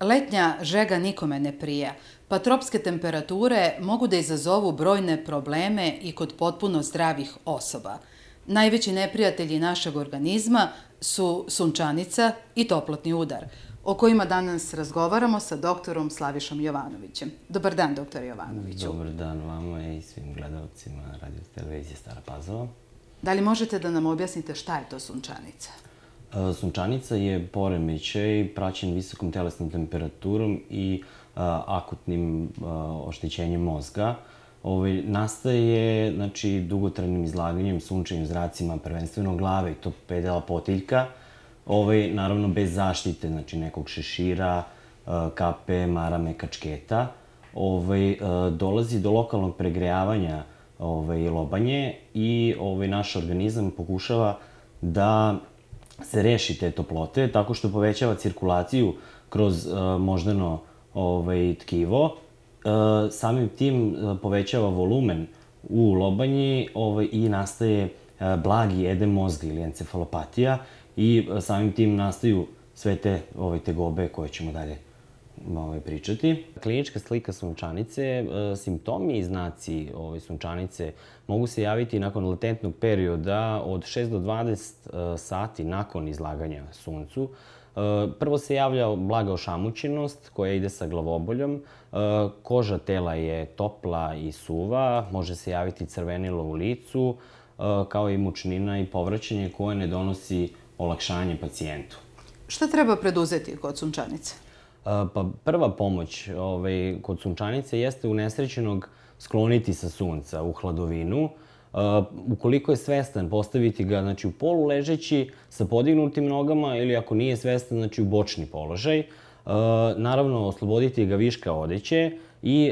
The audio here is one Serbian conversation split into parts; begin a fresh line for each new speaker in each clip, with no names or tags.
Letnja žega nikome ne prija, pa tropske temperature mogu da izazovu brojne probleme i kod potpuno zdravih osoba. Najveći neprijatelji našeg organizma su sunčanica i toplotni udar, o kojima danas razgovaramo sa doktorom Slavišom Jovanovićem. Dobar dan, doktore Jovanoviću.
Dobar dan vama i svim gledalcima Radio televizije Stara Pazova.
Da li možete da nam objasnite šta je to sunčanica?
Sunčanica je poremećaj praćen visokom telesnom temperaturom i akutnim oštećenjem mozga. Nastaje dugotrajnim izlaganjem sunčevim zracima, prvenstveno glave i to predela potiljka, naravno bez zaštite, nekog šešira, kape, marame, kačketa. Dolazi do lokalnog pregrejavanja lobanje i naš organizam pokušava da se reši te toplote tako što povećava cirkulaciju kroz moždano tkivo. Samim tim povećava volumen u lobanji i nastaje blagi edem mozga ili encefalopatija i samim tim nastaju sve te tegobe koje ćemo dalje pričati. Klinička slika sunčanice, simptomi i znaci sunčanice mogu se javiti nakon latentnog perioda od 6 do 20 sati nakon izlaganja suncu. Prvo se javlja blaga ošamućenost koja ide sa glavoboljom. Koža tela je topla i suva, može se javiti crvenilo u licu, kao i mučnina i povraćanje koje ne donosi olakšanje pacijentu.
Šta treba preduzeti kod sunčanice?
Prva pomoć kod sunčanice jeste unesrećenog skloniti sa sunca u hladovinu. Ukoliko je svestan, postaviti ga u polu ležeći sa podignutim nogama ili ako nije svestan, u bočni položaj. Naravno, osloboditi ga viška odeće i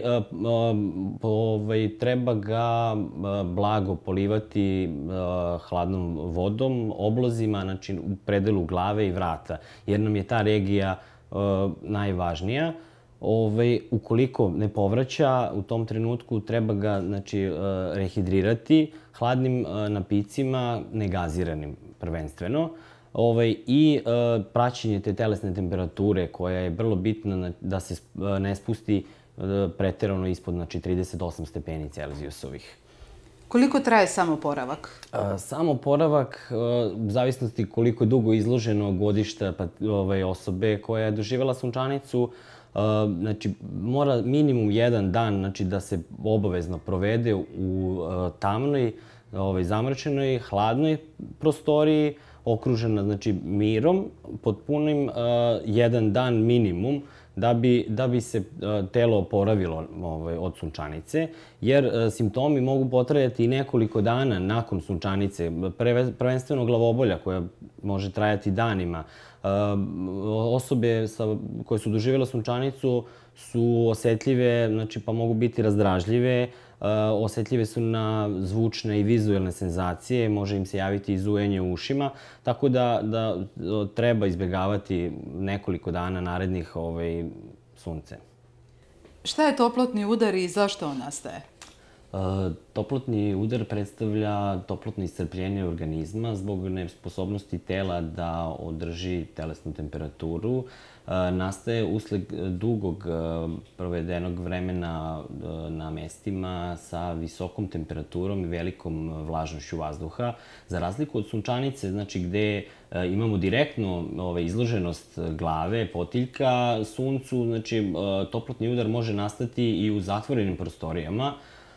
treba ga blago polivati hladnom vodom, oblozima u predelu glave i vrata, jer nam je ta regija najvažnija. Ukoliko ne povraća, u tom trenutku treba ga rehidrirati hladnim napicima, negaziranim prvenstveno, i praćenje te telesne temperature koja je vrlo bitna da se ne spusti preterano ispod 38 stepeni Celzijusovih.
Koliko traje samoporavak?
Samoporavak, u zavisnosti koliko je dugo izloženo godišta osobe koja je doživjela sunčanicu, mora minimum jedan dan da se obavezno provede u tamnoj, zamračenoj, hladnoj prostoriji, okružena mirom, pod punim jedan dan minimum, da bi se telo oporavilo od sunčanice, jer simptomi mogu potrajati i nekoliko dana nakon sunčanice, prvenstveno glavobolja koja može trajati danima. Osobe koje su doživjele sunčanicu su osetljive, pa mogu biti razdražljive, osetljive su na zvučne i vizuelne senzacije, može im se javiti i zujanje u ušima, tako da treba izbjegavati nekoliko dana narednih sunce.
Šta je toplotni udar i zašto on nastaje?
Toplotni udar predstavlja toplotno iscrpljenje organizma zbog nesposobnosti tela da održi telesnu temperaturu. Nastaje usled dugog provedenog vremena na mestima sa visokom temperaturom i velikom vlažnošću vazduha. Za razliku od sunčanice, gde imamo direktno izloženost glave, potiljka suncu, toplotni udar može nastati i u zatvorenim prostorijama,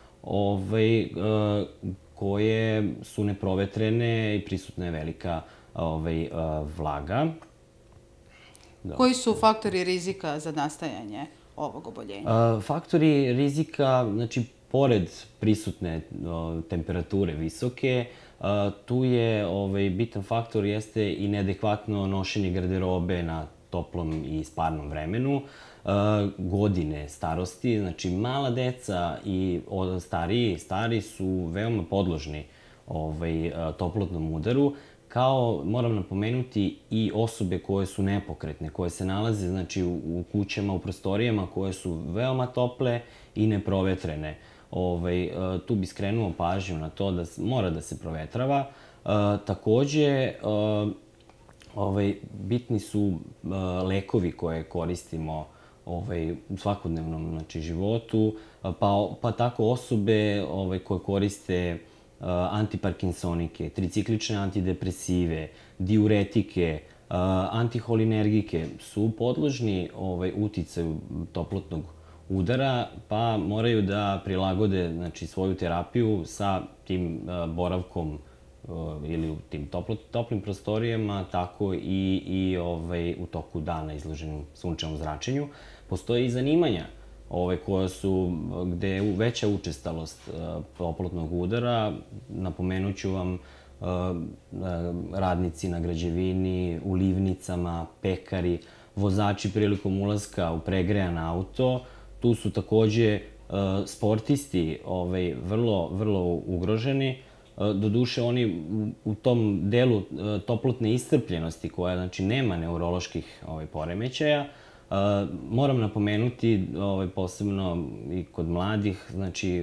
koje su neprovetrene i prisutna je velika vlaga.
Koji su faktori rizika za nastajanje ovog oboljenja?
Faktori rizika, pored prisutne temperature visoke, tu je bitan faktor jeste i neadekvatno nošenje garderobe na toplom i sparnom vremenu, godine starosti, mala deca i stari su veoma podložni toplotnom udaru, kao, moram napomenuti, i osobe koje su nepokretne, koje se nalaze u kućama, u prostorijama koje su veoma tople i neprovetrene. Tu bi skrenuo pažnju na to da mora da se provetrava. Takođe, Bitni su lekovi koje koristimo u svakodnevnom, znači, životu, pa tako osobe koje koriste antiparkinsonike, triciklične antidepresive, diuretike, antiholinergike su podložni uticaju toplotnog udara, pa moraju da prilagode, znači, svoju terapiju sa tim boravkom ili u tim toplim prostorijama, tako i u toku dana izloženim sunčevom zračenju. Postoje i zanimanja koja su, gde je veća učestalost toplotnog udara. Napomenuću vam radnici na građevini, u livnicama, pekari, vozači prilikom ulaska u pregrejan auto. Tu su takođe sportisti vrlo ugroženi. Doduše, oni u tom delu toplotne iscrpljenosti, koja, znači, nema neuroloških poremećaja, moram napomenuti posebno i kod mladih, znači,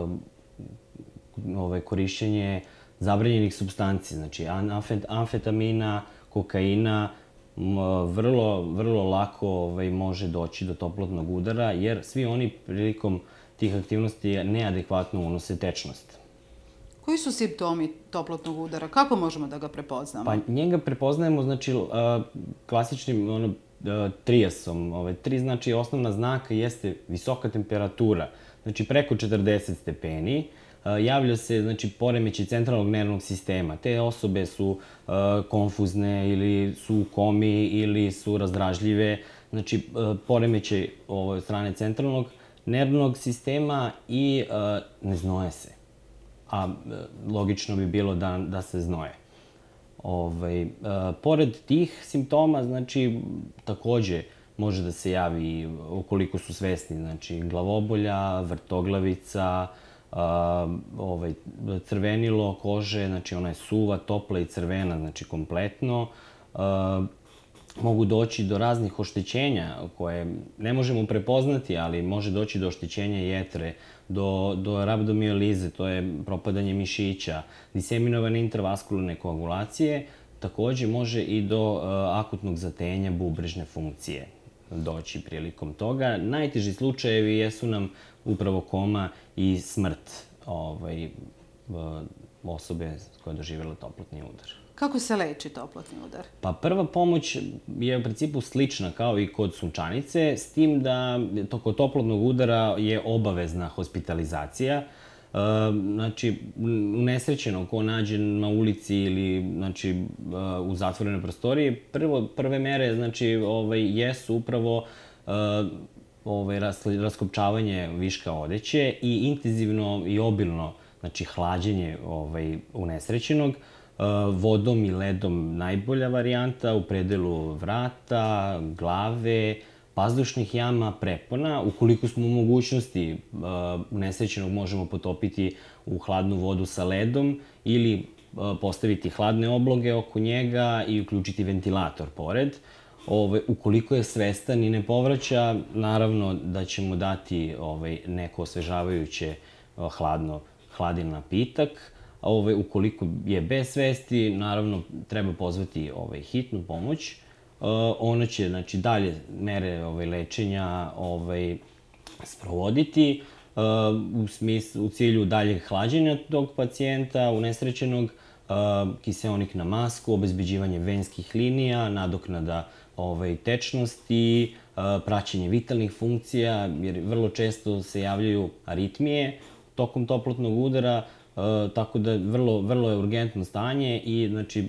korišćenje zabranjenih supstanci, znači amfetamina, kokaina, vrlo lako može doći do toplotnog udara, jer svi oni prilikom tih aktivnosti neadekvatno unose tečnost.
Koji su simptomi toplotnog udara? Kako možemo da ga prepoznamo?
Pa njega prepoznajemo, znači, klasičnim trijasom. Tri, znači, osnovna znaka jeste visoka temperatura, znači preko 40 stepeni. Javlja se, znači, poremećaj centralnog nervnog sistema. Te osobe su konfuzne ili su u komi ili su razdražljive. Znači, poremećaj od strane centralnog nervnog sistema i ne znoje se. A logično bi bilo da se znoje. Pored tih simptoma, znači, takođe može da se javi, ukoliko su svesni, znači, glavobolja, vrtoglavica, crvenilo kože, znači, ona je suva, topla i crvena, znači, kompletno. Mogu doći do raznih oštećenja koje ne možemo prepoznati, ali može doći do oštećenja jetre, do rabdomijolize, to je propadanje mišića, diseminovane intravaskularne koagulacije, takođe može i do akutnog zatenja bubrežne funkcije doći prilikom toga. Najteži slučajevi jesu nam upravo koma i smrt osobe koja je doživjela toplotni udar.
Kako se leči toplotni udar?
Pa prva pomoć je u principu slična kao i kod sunčanice, s tim da kod toplotnog udara je obavezna hospitalizacija. Znači, unesrećeno ko nađe na ulici ili, znači, u zatvorenoj prostoriji, prve mere, znači, jesu upravo raskopčavanje viška odeće i intenzivno i obilno, znači, hlađenje unesrećenog. Vodom i ledom najbolja varijanta, u predelu vrata, glave, pazdušnih jama, prepona. Ukoliko smo u mogućnosti, unesrećenog možemo potopiti u hladnu vodu sa ledom ili postaviti hladne obloge oko njega i uključiti ventilator pored. Ukoliko je svestan i ne povraća, naravno da ćemo dati neko osvežavajuće hladni napitak. Ukoliko je bez svesti, naravno treba pozvati hitnu pomoć. Ona će, znači, dalje mere lečenja sprovoditi u cilju daljeg hlađenja tog pacijenta, unesrećenog, kiseonik na masku, obezbeđivanje venskih linija, nadoknada tečnosti, praćenje vitalnih funkcija, jer vrlo često se javljaju aritmije tokom toplotnog udara, tako da vrlo je urgentno stanje i, znači,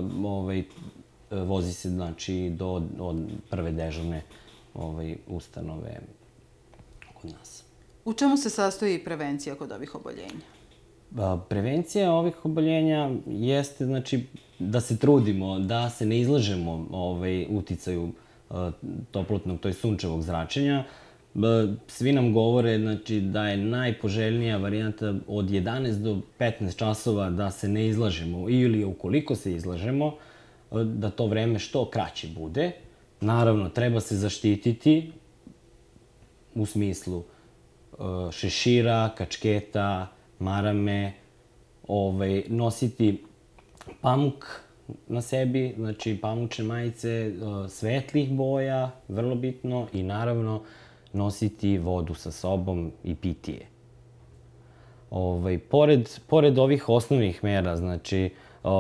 vozi se, znači, do prve dežurne ustanove kod nas.
U čemu se sastoji prevencija kod ovih oboljenja?
Prevencija ovih oboljenja jeste, znači, da se trudimo, da se ne izlažemo uticaju toplotnog, to je sunčevog zračenja. Svi nam govore, znači, da je najpoželjnija varijanta od 11 do 15 časova da se ne izlažemo ili ukoliko se izlažemo, da to vreme što kraće bude. Naravno, treba se zaštititi u smislu šešira, kačketa, marame, nositi pamuk na sebi, znači pamučne majice svetlih boja, vrlo bitno, i naravno nositi vodu sa sobom i piti je. Pored ovih osnovnih mera, znači,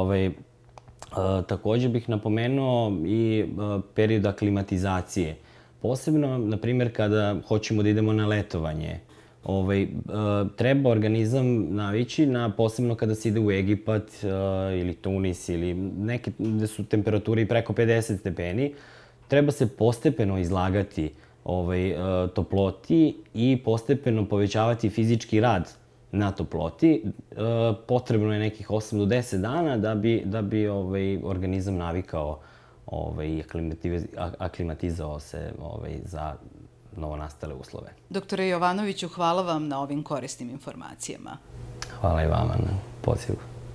takođe bih napomenuo i period aklimatizacije. Posebno, na primjer, kada hoćemo da idemo na letovanje, treba organizam navići posebno kada se ide u Egipat ili Tunis ili neke gde su temperature i preko 50 stepeni, treba se postepeno izlagati toploti i postepeno povećavati fizički rad na toploti. Potrebno je nekih 8 do 10 dana da bi organizam navikao i aklimatizao se za novonastale uslove.
Doktore Jovanoviću, hvala vam na ovim korisnim informacijama.
Hvala i vama na pozivu.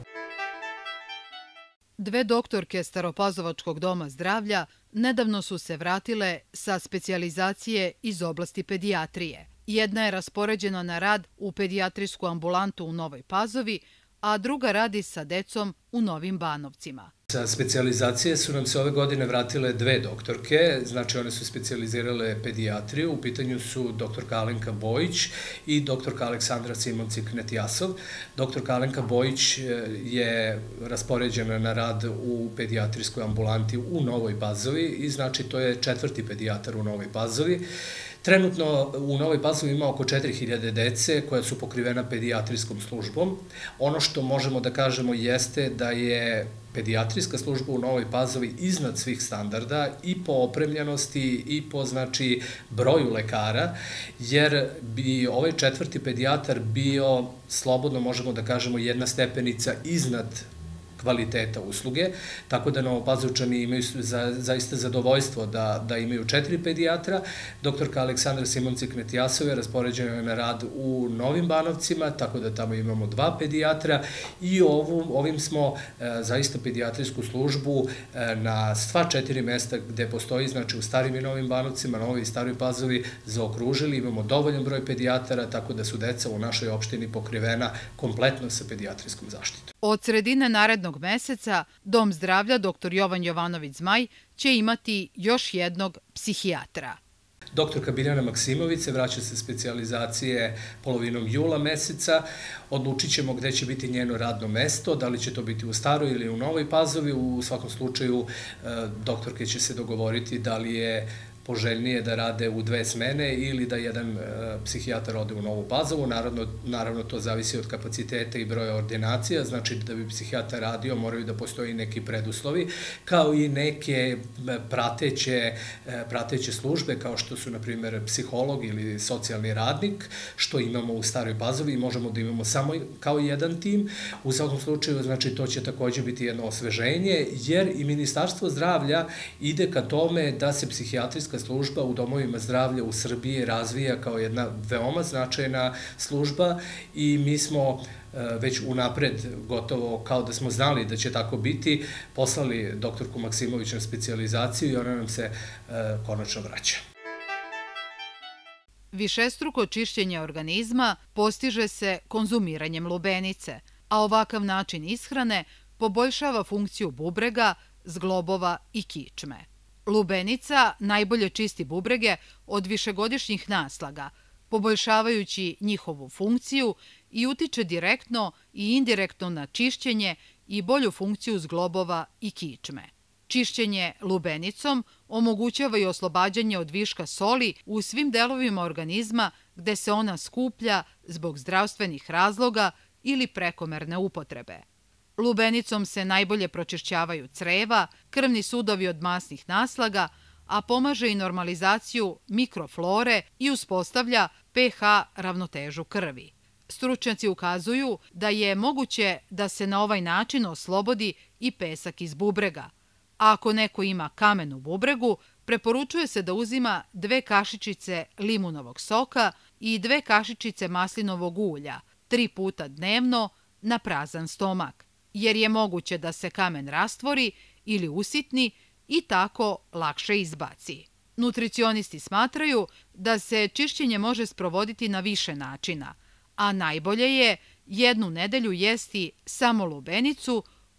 Dve doktorke Staropazovačkog doma zdravlja nedavno su se vratile sa specijalizacije iz oblasti pedijatrije. Jedna je raspoređena na rad u pedijatrijsku ambulantu u Novoj Pazovi, a druga radi sa decom u Novim Banovcima.
Sa specijalizacije su nam se ove godine vratile dve doktorke, znači one su specijalizirale pedijatriju, u pitanju su doktorka Alenka Bojić i doktorka Aleksandra Simonci-Knetjasov. Doktorka Alenka Bojić je raspoređena na rad u pedijatrijskoj ambulanti u Novoj Pazovi i znači to je 4. pedijatar u Novoj Pazovi. Trenutno u Novoj Pazovi ima oko 4000 dece koja su pokrivena pedijatrijskom službom. Ono što možemo da kažemo jeste da je pedijatrijska služba u Novoj Pazovi iznad svih standarda i po opremljenosti i po broju lekara, jer bi ovaj 4. pedijatar bio, slobodno možemo da kažemo, jedna stepenica iznad kvaliteta usluge, tako da Novopazovčani imaju zaista zadovoljstvo da imaju 4 pedijatra. Doktorka Aleksandra Simonci-Knetjasov je raspoređena na rad u Novim Banovcima, tako da tamo imamo 2 pedijatra i ovim smo zaista pedijatrijsku službu na sva 4 mesta gde postoji, znači u Starim i Novim Banovcima, Novoj i Staroj Pazovi, zaokružili. Imamo dovoljan broj pedijatara, tako da su deca u našoj opštini pokrivena kompletno sa pedijatrijskom zaštitom.
Od sredine narednog meseca Dom zdravlja dr. Jovan Jovanović-Zmaj će imati još jednog psihijatra.
Doktorka Biljana Maksimović se vraća sa specijalizacije polovinom jula meseca. Odlučit ćemo gde će biti njeno radno mesto, da li će to biti u Staroj ili u Novoj Pazovi. U svakom slučaju doktorke će se dogovoriti da li je poželjnije da rade u 2 smene ili da jedan psihijatar ode u Novu Pazovu. Naravno, to zavisi od kapaciteta i broja ordinacija, znači da bi psihijatar radio moraju da postoji neki preduslovi, kao i neke prateće službe, kao što su, na primjer, psiholog ili socijalni radnik, što imamo u Staroj Pazovi i možemo da imamo samo kao jedan tim. U svakom slučaju, znači, to će takođe biti jedno osveženje, jer i Ministarstvo zdravlja ide ka tome da se psihijatrijska služba u domovima zdravlja u Srbiji razvija kao jedna veoma značajna služba i mi smo već unapred, gotovo kao da smo znali da će tako biti, poslali doktorku Maksimović na specijalizaciju i ona nam se konačno vraća.
Višestruko čišćenje organizma postiže se konzumiranjem lubenice, a ovakav način ishrane poboljšava funkciju bubrega, zglobova i kičme. Lubenica najbolje čisti bubrege od višegodišnjih naslaga, poboljšavajući njihovu funkciju i utiče direktno i indirektno na čišćenje i bolju funkciju zglobova i kičme. Čišćenje lubenicom omogućava i oslobađanje od viška soli u svim delovima organizma gde se ona skuplja zbog zdravstvenih razloga ili prekomerne upotrebe. Lubenicom se najbolje pročišćavaju creva, krvni sudovi od masnih naslaga, a pomaže i normalizaciju mikroflore i uspostavlja pH ravnotežu krvi. Stručnjaci ukazuju da je moguće da se na ovaj način oslobodi i pesak iz bubrega. A ako neko ima kamen u bubregu, preporučuje se da uzima 2 kašičice limunovog soka i 2 kašičice maslinovog ulja 3 puta dnevno na prazan stomak, jer je moguće da se kamen rastvori ili usitni i tako lakše izbaci. Nutricionisti smatraju da se čišćenje može sprovoditi na više načina, a najbolje je 1 nedelju jesti samo lubenicu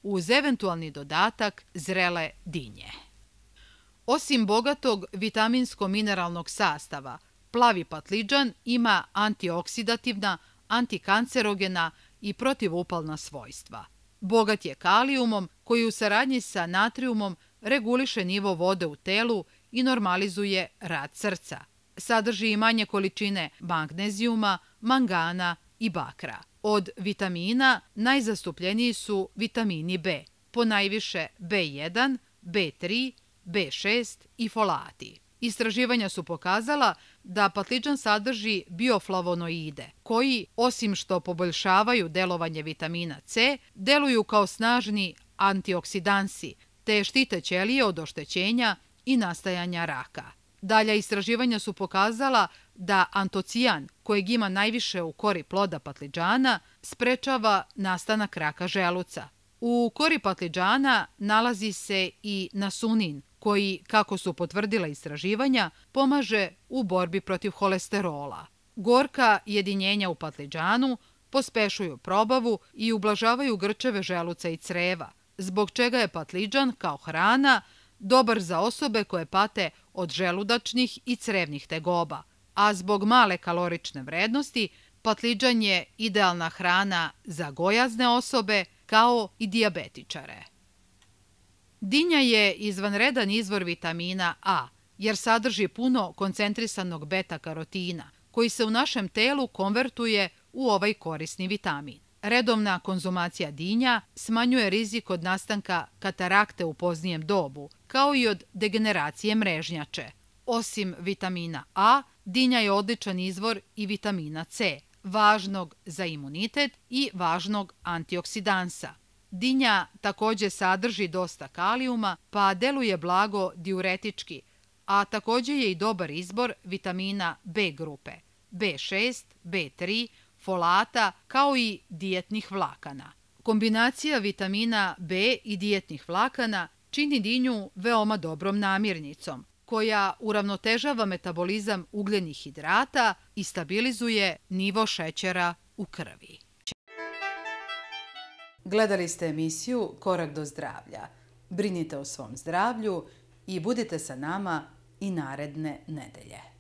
uz eventualni dodatak zrele dinje. Osim bogatog vitaminsko-mineralnog sastava, plavi patliđan ima antioksidativna, antikancerogena i protivupalna svojstva. Bogat je kalijumom koji u saradnji sa natrijumom reguliše nivo vode u telu i normalizuje rad srca. Sadrži i manje količine magnezijuma, mangana i bakra. Od vitamina najzastupljeniji su vitamini B, ponajviše B1, B3, B6 i folati. Istraživanja su pokazala da patliđan sadrži bioflavonoide, koji, osim što poboljšavaju delovanje vitamina C, deluju kao snažni antioksidansi, te štite ćelije od oštećenja i nastajanja raka. Dalja istraživanja su pokazala da antocijan, kojeg ima najviše u kori ploda patliđana, sprečava nastanak raka želuca. U kori patliđana nalazi se i nasunin, koji, kako su potvrdila istraživanja, pomaže u borbi protiv holesterola. Gorka jedinjenja u patliđanu pospešuju probavu i ublažavaju grčeve želuca i creva, zbog čega je patliđan kao hrana dobar za osobe koje pate od želudačnih i crevnih tegoba, a zbog male kalorične vrednosti patliđan je idealna hrana za gojazne osobe kao i dijabetičare. Dinja je izvanredan izvor vitamina A, jer sadrži puno koncentrisanog beta-karotina, koji se u našem telu konvertuje u ovaj korisni vitamin. Redovna konzumacija dinja smanjuje rizik od nastanka katarakte u poznijem dobu, kao i od degeneracije mrežnjače. Osim vitamina A, dinja je odličan izvor i vitamina C, važnog za imunitet i važnog antioksidansa. Dinja takođe sadrži dosta kalijuma, pa deluje blago diuretički, a takođe je i dobar izbor vitamina B grupe, B6, B3, folata, kao i dijetnih vlakana. Kombinacija vitamina B i dijetnih vlakana čini dinju veoma dobrom namirnicom, koja uravnotežava metabolizam ugljenih hidrata i stabilizuje nivo šećera u krvi. Gledali ste emisiju Korak do zdravlja. Brinite o svom zdravlju i budite sa nama i naredne nedelje.